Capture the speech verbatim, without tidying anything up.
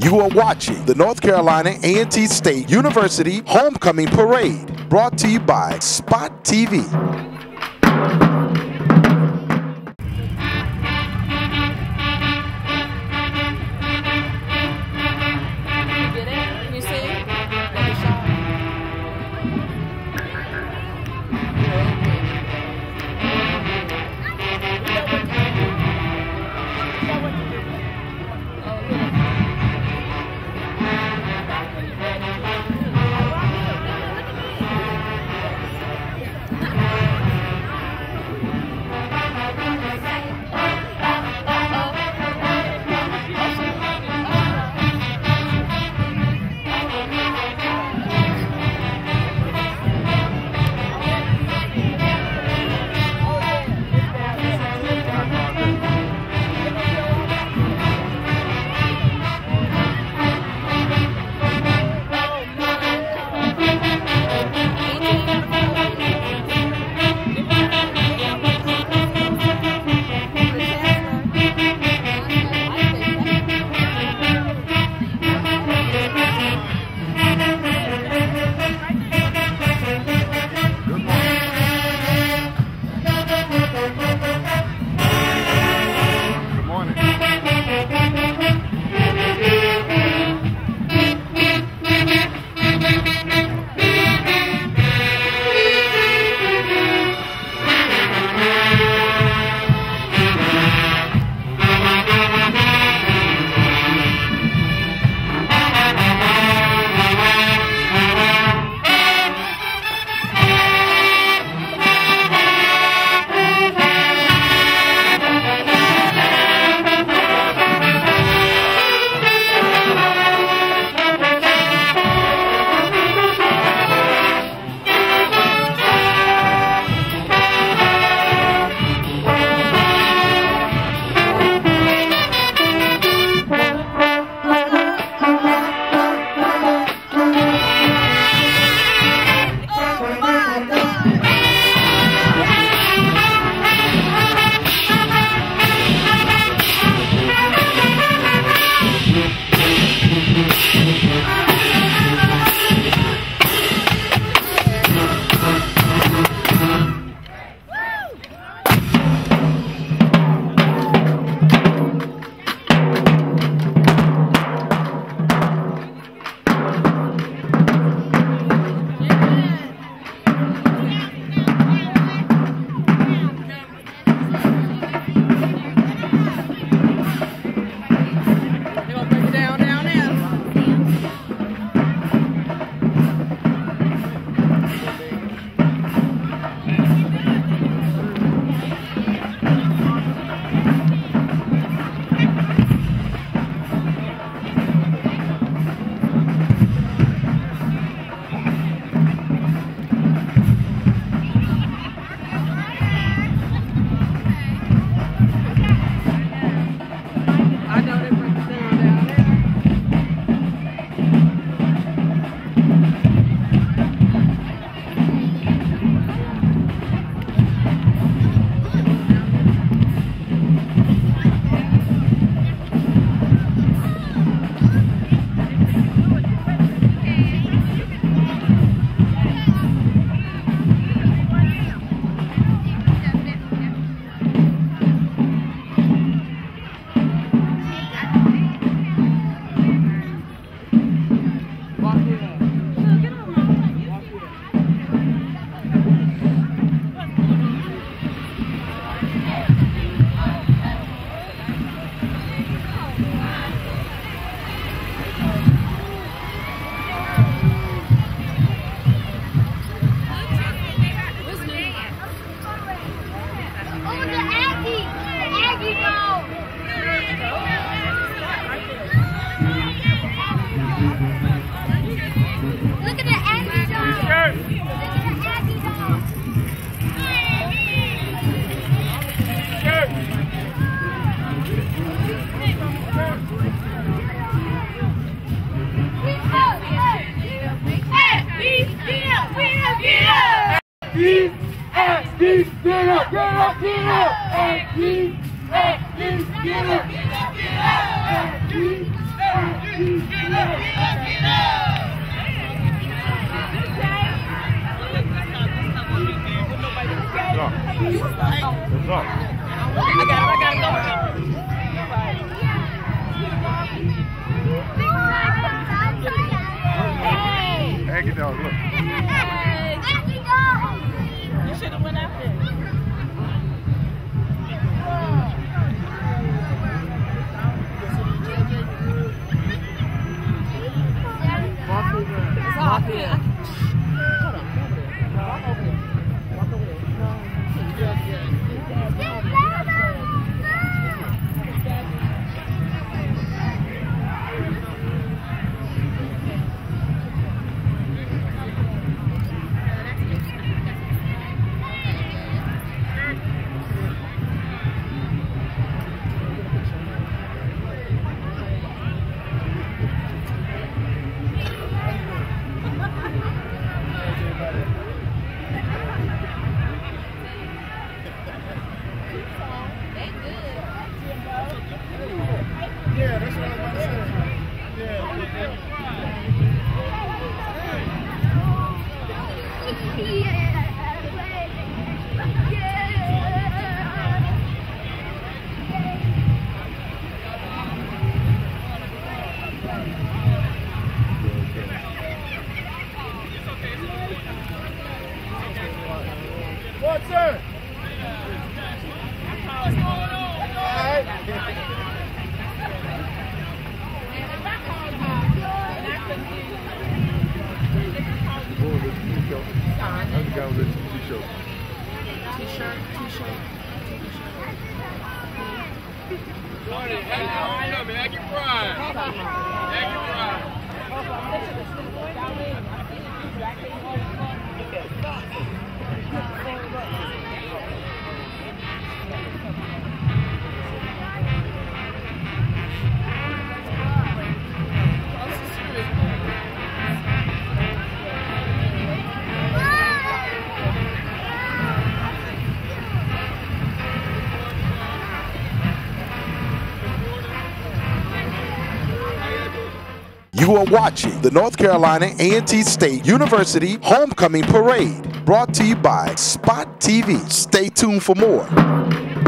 You are watching the North Carolina A and T State University Homecoming Parade, brought to you by Spot T V. Get up, get up, get up, get up. What's up? I got it, I got it. Hey! Aggie dog, look. Hey! Aggie dog! You should have went out there. It's off here. Hold on, over there. Walk over there. Walk over there. Yeah, yeah. Yeah, that's what I was about to say. Yeah. What's that? That's the guy with the t-shirt. T-shirt, t-shirt, t-shirt. Jordan, Aggie, Aggie Pride. Aggie Pride. You are watching the North Carolina A and T State University Homecoming Parade, brought to you by Spot T V. Stay tuned for more.